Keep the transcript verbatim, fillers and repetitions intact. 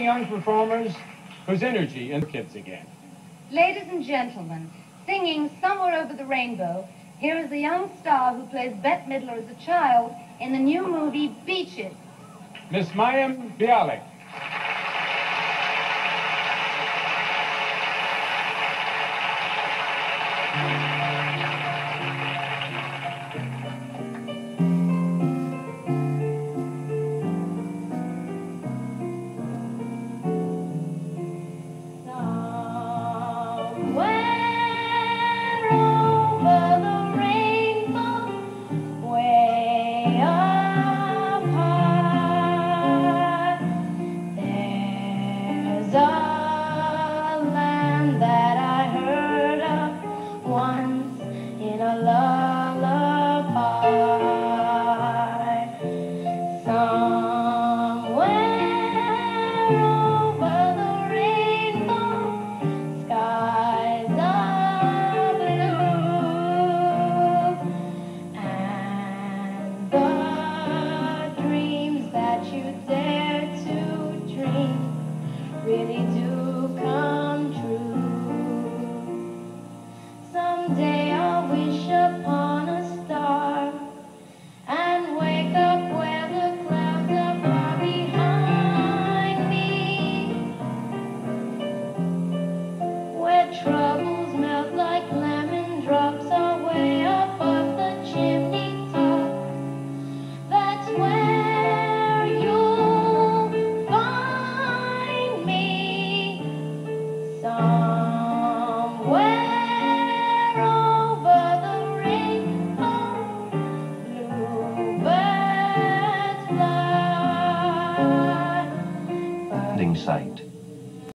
many young performers whose energy and kids again. Ladies and gentlemen, singing Somewhere Over the Rainbow, here is the young star who plays Bette Midler as a child in the new movie Beaches. Miss Mayim Bialik. Once in a lullaby, somewhere over the rainbow, skies are blue, and the dreams that you dare to dream really do come true. Someday I'll wish upon a star and wake up where the clouds are far behind me, where troubles melt like lemon drops away above the chimney top. That's where you'll find me, somewhere Site.